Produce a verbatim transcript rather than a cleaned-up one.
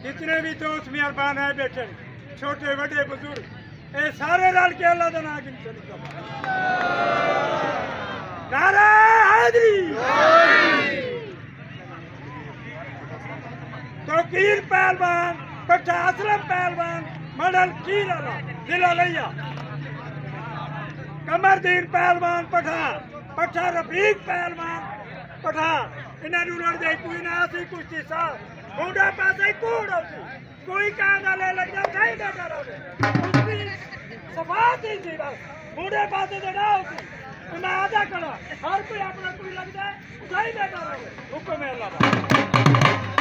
जितने भी दोस्त मेहरबान है बैठे छोटे बड़े बुजुर्ग ये सारे रल के अल्लाह का नाम गिनते नारा हैदरी तोकीर पहलवान पट्टा असलम पहलवान मंडल कीराला जिला लिया कमर दीन पहलवान पठान पट्टा रफीक पहलवान पठान इन्हें लड़ते कोई ना सी कुश्ती साहब मुंडा पासे कूड़ होती कोई कांदा ले लग जा सही बेटा रहे कुश्ती सफात ही थी बस मुंडे पासे तो ना होती मैं आधा करा हर कोई अपना कोई लग जाए सही बेटा रहे हुक्म है अल्लाह का।